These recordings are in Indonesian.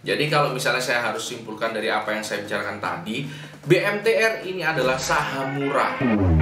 Jadi kalau misalnya saya harus simpulkan dari apa yang saya bicarakan tadi, BMTR ini adalah saham murah.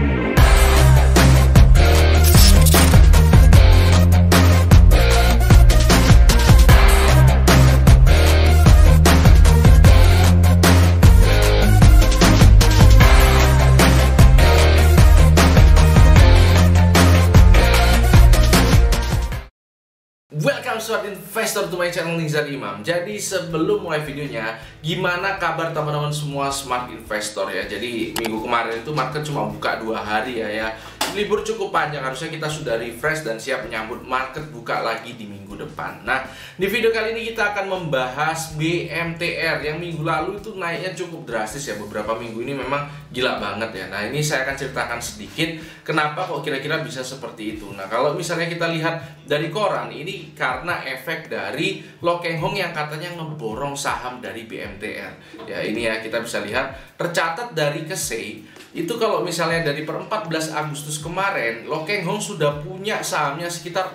Welcome Smart Investor to my channel Nizar Imam. Jadi sebelum mulai videonya, gimana kabar teman-teman semua Smart Investor ya? Jadi minggu kemarin itu market cuma buka 2 hari ya. Libur cukup panjang, harusnya kita sudah refresh dan siap menyambut market buka lagi di minggu depan. Nah, di video kali ini kita akan membahas BMTR yang minggu lalu itu naiknya cukup drastis ya. Beberapa minggu ini memang gila banget ya. Nah, ini saya akan ceritakan sedikit kenapa kok kira-kira bisa seperti itu. Nah, kalau misalnya kita lihat dari koran, ini karena efek dari Lo Keng Hong yang katanya ngeborong saham dari BMTR. Ya, ini ya kita bisa lihat tercatat dari Kesei itu kalau misalnya dari per 14 Agustus kemarin, Lo Keng Hong sudah punya sahamnya sekitar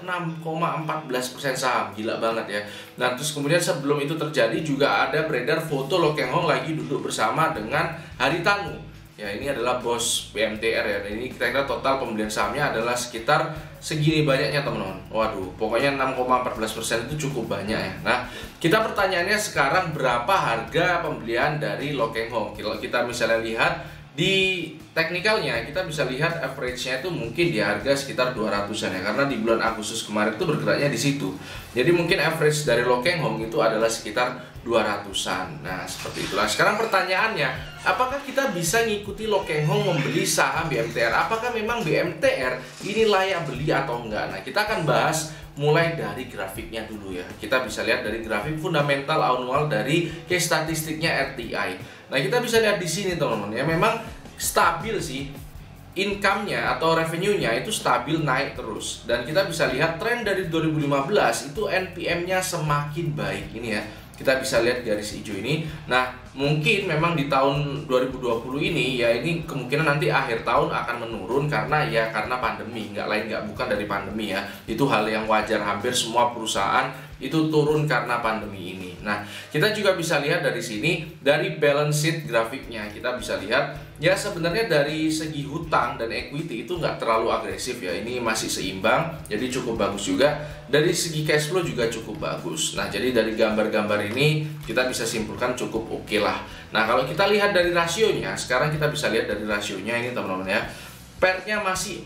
6,14% saham. Gila banget ya. Nah, terus kemudian sebelum itu terjadi juga ada beredar foto Lo Keng Hong lagi duduk bersama dengan Haritanu. Ya, ini adalah bos BMTR ya. Dan ini kira-kira total pembelian sahamnya adalah sekitar segini banyaknya teman-teman. Waduh, pokoknya 6,14% itu cukup banyak ya. Nah, kita pertanyaannya sekarang berapa harga pembelian dari Lo Keng Hong? Kalau kita misalnya lihat di teknikalnya, kita bisa lihat average-nya itu mungkin di harga sekitar 200-an ya, karena di bulan Agustus kemarin itu bergeraknya di situ. Jadi mungkin average dari Lo Keng Hong itu adalah sekitar 200-an. Nah, seperti itulah. Sekarang pertanyaannya, apakah kita bisa ngikuti Lo Keng Hong membeli saham BMTR? Apakah memang BMTR ini layak beli atau enggak? Nah, kita akan bahas mulai dari grafiknya dulu ya. Kita bisa lihat dari grafik fundamental annual dari case statistiknya RTI. Nah, kita bisa lihat di sini teman-teman ya, memang stabil sih income-nya atau revenue-nya itu stabil naik terus. Dan kita bisa lihat tren dari 2015 itu NPM-nya semakin baik ini ya. Kita bisa lihat garis hijau ini. Nah, mungkin memang di tahun 2020 ini ya, ini kemungkinan nanti akhir tahun akan menurun karena pandemi, nggak lain nggak bukan dari pandemi ya. Itu hal yang wajar, hampir semua perusahaan itu turun karena pandemi ini. Nah, kita juga bisa lihat dari sini, dari balance sheet grafiknya, kita bisa lihat ya sebenarnya dari segi hutang dan equity itu nggak terlalu agresif ya. Ini masih seimbang, jadi cukup bagus juga. Dari segi cash flow juga cukup bagus. Nah, jadi dari gambar-gambar ini kita bisa simpulkan cukup oke lah. Nah, kalau kita lihat dari rasionya, sekarang kita bisa lihat dari rasionya ini teman-teman ya. PER-nya masih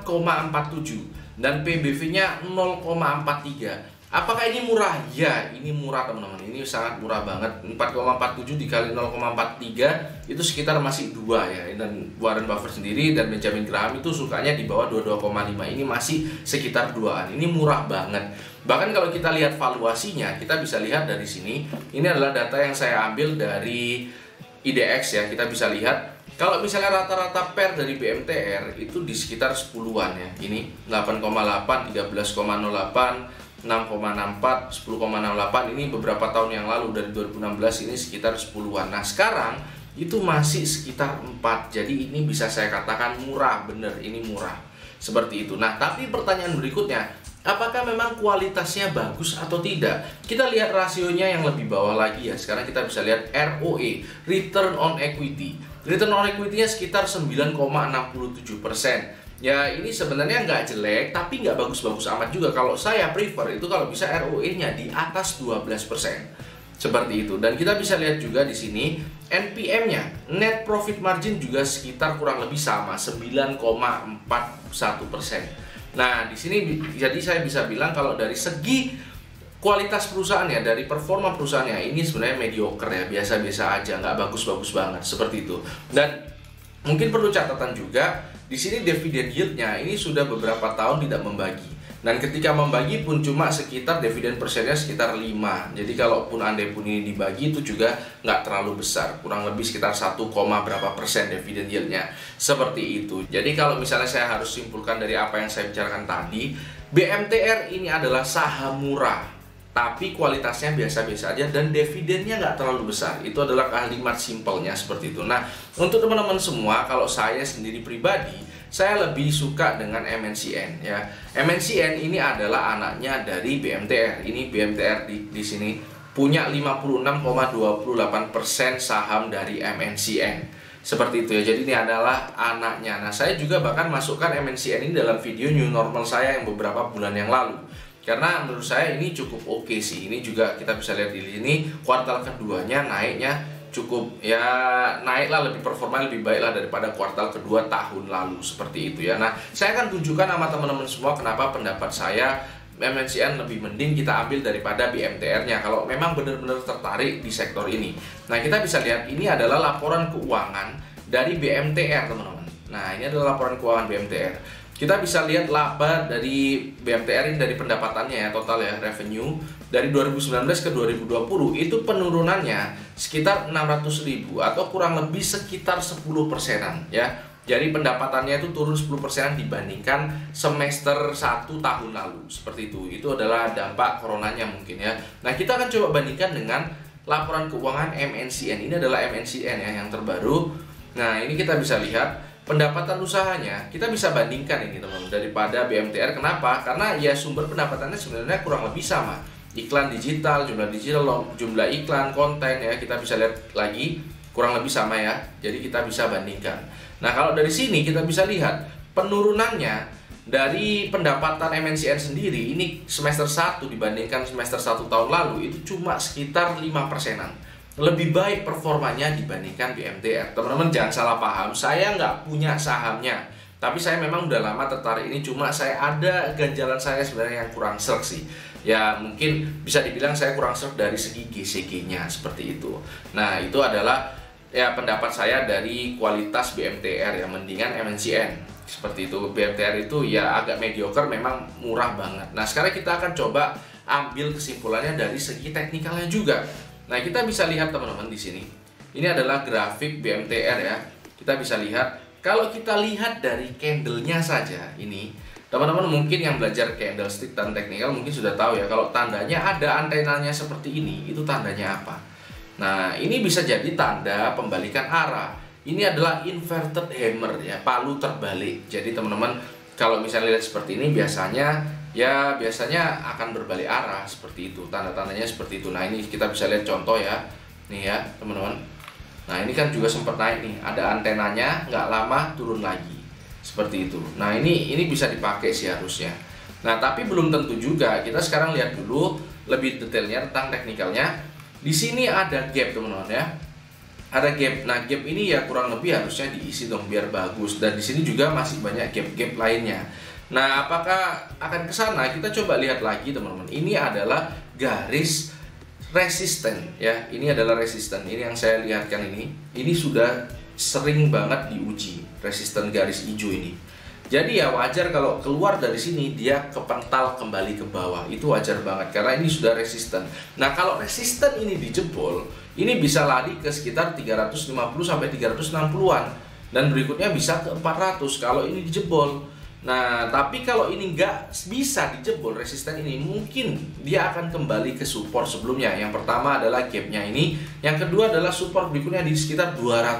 4,47 dan PBV-nya 0,43. Apakah ini murah? Ya, ini murah teman-teman. Ini sangat murah banget. 4,47 dikali 0,43 itu sekitar masih 2 ya. Dan Warren Buffett sendiri dan Benjamin Graham itu sukanya di bawah 22,5. Ini masih sekitar 2-an. Ini murah banget. Bahkan kalau kita lihat valuasinya, kita bisa lihat dari sini. Ini adalah data yang saya ambil dari IDX ya. Kita bisa lihat kalau misalnya rata-rata PER dari BMTR itu di sekitar 10-an ya. Ini 8,8, 13,08, 6,64, 10,68. Ini beberapa tahun yang lalu dari 2016 ini sekitar 10-an. Nah, sekarang itu masih sekitar 4. Jadi ini bisa saya katakan murah, bener ini murah. Seperti itu. Nah, tapi pertanyaan berikutnya, apakah memang kualitasnya bagus atau tidak? Kita lihat rasionya yang lebih bawah lagi ya. Sekarang kita bisa lihat ROE, Return on Equity. Return on Equity-nya sekitar 9,67%. Ya, ini sebenarnya nggak jelek, tapi nggak bagus-bagus amat juga. Kalau saya prefer itu kalau bisa ROE-nya di atas 12%. Seperti itu. Dan kita bisa lihat juga di sini NPM-nya, Net Profit Margin juga sekitar kurang lebih sama, 9,41%. Nah, di sini jadi saya bisa bilang kalau dari segi kualitas perusahaannya, dari performa perusahaannya ini sebenarnya mediocre ya, biasa-biasa aja, nggak bagus-bagus banget, seperti itu. Dan mungkin perlu catatan juga, di sini dividen yield-nya ini sudah beberapa tahun tidak membagi. Dan ketika membagi pun cuma sekitar dividen persennya sekitar 5. Jadi kalaupun andai pun ini dibagi itu juga nggak terlalu besar. Kurang lebih sekitar 1, berapa persen dividen yield-nya. Seperti itu. Jadi kalau misalnya saya harus simpulkan dari apa yang saya bicarakan tadi, BMTR ini adalah saham murah, tapi kualitasnya biasa-biasa aja dan dividennya nggak terlalu besar. Itu adalah kalimat simpelnya seperti itu. Nah, untuk teman-teman semua, kalau saya sendiri pribadi, saya lebih suka dengan MNCN ya. MNCN ini adalah anaknya dari BMTR. Ini BMTR di sini punya 56,28% saham dari MNCN. Seperti itu ya, jadi ini adalah anaknya. Nah, saya juga bahkan masukkan MNCN ini dalam video new normal saya yang beberapa bulan yang lalu. Karena menurut saya ini cukup oke sih. Ini juga kita bisa lihat di sini kuartal keduanya naiknya cukup ya, naiklah, lebih performa lebih baik lah daripada kuartal kedua tahun lalu, seperti itu ya. Nah, saya akan tunjukkan sama teman-teman semua kenapa pendapat saya MNCN lebih mending kita ambil daripada BMTR-nya kalau memang benar-benar tertarik di sektor ini. Nah, kita bisa lihat ini adalah laporan keuangan dari BMTR, teman-teman. Nah, ini adalah laporan keuangan BMTR. Kita bisa lihat laba dari BMTR ini dari pendapatannya ya, total ya, revenue dari 2019 ke 2020 itu penurunannya sekitar 600.000 atau kurang lebih sekitar 10%-an ya. Jadi pendapatannya itu turun 10% dibandingkan semester 1 tahun lalu. Seperti itu. Itu adalah dampak coronanya mungkin ya. Nah, kita akan coba bandingkan dengan laporan keuangan MNCN. Ini adalah MNCN ya, yang terbaru. Nah, ini kita bisa lihat pendapatan usahanya. Kita bisa bandingkan ini teman-teman daripada BMTR. Kenapa? Karena ya sumber pendapatannya sebenarnya kurang lebih sama. Iklan digital, jumlah iklan, konten ya, kita bisa lihat lagi kurang lebih sama ya. Jadi kita bisa bandingkan. Nah, kalau dari sini kita bisa lihat penurunannya dari pendapatan MNCN sendiri ini semester 1 dibandingkan semester 1 tahun lalu itu cuma sekitar 5%-an. Lebih baik performanya dibandingkan BMTR. Teman-teman jangan salah paham, saya nggak punya sahamnya. Tapi saya memang udah lama tertarik ini, cuma saya ada ganjalan saya sebenarnya yang kurang serg sih. Ya mungkin bisa dibilang saya kurang serg dari segi GCG-nya, seperti itu. Nah, itu adalah ya pendapat saya dari kualitas BMTR yang mendingan MNCN. Seperti itu. BMTR itu ya agak mediocre, memang murah banget. Nah, sekarang kita akan coba ambil kesimpulannya dari segi teknikalnya juga. Nah, kita bisa lihat teman-teman di sini. Ini adalah grafik BMTR ya. Kita bisa lihat, kalau kita lihat dari candlenya saja ini, teman-teman mungkin yang belajar candlestick dan teknikal mungkin sudah tahu ya, kalau tandanya ada antenanya seperti ini, itu tandanya apa? Nah, ini bisa jadi tanda pembalikan arah. Ini adalah inverted hammer ya, palu terbalik. Jadi teman-teman kalau misalnya lihat seperti ini biasanya akan berbalik arah seperti itu. Tanda-tandanya seperti itu. Nah, ini kita bisa lihat contoh ya. Nih ya, teman-teman. Nah, ini kan juga sempat naik nih. Ada antenanya, nggak lama turun lagi. Seperti itu. Nah, ini bisa dipakai sih harusnya. Nah, tapi belum tentu juga. Kita sekarang lihat dulu lebih detailnya tentang teknikalnya. Di sini ada gap teman-teman ya, ada gap. Nah, gap ini ya kurang lebih harusnya diisi dong biar bagus. Dan di sini juga masih banyak gap-gap lainnya. Nah, apakah akan ke sana? Kita coba lihat lagi teman-teman. Ini adalah garis resisten ya. Ini adalah resisten. Ini yang saya lihatkan ini. Ini sudah sering banget diuji resisten garis hijau ini. Jadi ya wajar kalau keluar dari sini dia kepental kembali ke bawah. Itu wajar banget karena ini sudah resisten. Nah, kalau resisten ini dijebol, ini bisa lari ke sekitar 350 sampai 360-an dan berikutnya bisa ke 400 kalau ini dijebol. Nah, tapi kalau ini nggak bisa dijebol resisten ini, mungkin dia akan kembali ke support sebelumnya. Yang pertama adalah gapnya ini, yang kedua adalah support berikutnya di sekitar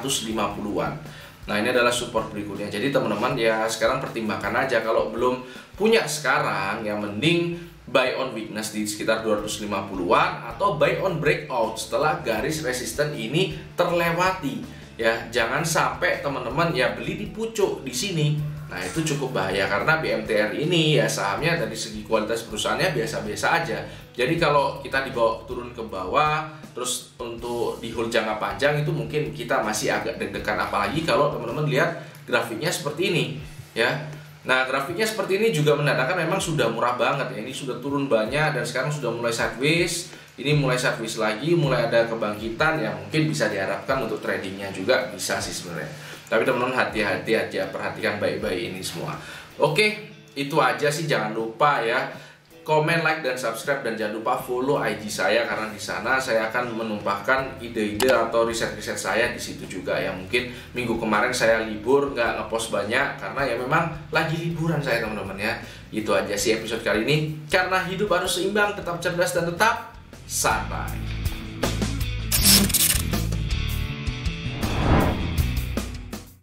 250-an. Nah, ini adalah support berikutnya. Jadi teman-teman ya sekarang pertimbangkan aja, kalau belum punya sekarang yang mending buy on weakness di sekitar 250-an atau buy on breakout setelah garis resisten ini terlewati. Ya, jangan sampai teman-teman ya beli di pucuk di sini. Nah, itu cukup bahaya karena BMTR ini ya sahamnya dari segi kualitas perusahaannya biasa-biasa aja. Jadi kalau kita dibawa turun ke bawah, terus untuk di hold jangka panjang itu mungkin kita masih agak deg-degan, apalagi kalau teman-teman lihat grafiknya seperti ini ya. Nah, grafiknya seperti ini juga menandakan memang sudah murah banget ya. Ini sudah turun banyak dan sekarang sudah mulai sideways. Ini mulai sideways lagi, mulai ada kebangkitan yang mungkin bisa diharapkan untuk tradingnya juga bisa sih sebenarnya. Tapi teman-teman hati-hati aja, perhatikan baik-baik ini semua. Oke, itu aja sih. Jangan lupa ya komen, like, dan subscribe, dan jangan lupa follow IG saya karena di sana saya akan menumpahkan ide-ide atau riset-riset saya di situ juga ya. Mungkin minggu kemarin saya libur nggak ngepost banyak karena ya memang lagi liburan saya teman-teman ya. Itu aja sih episode kali ini. Karena hidup harus seimbang, tetap cerdas dan tetap santai.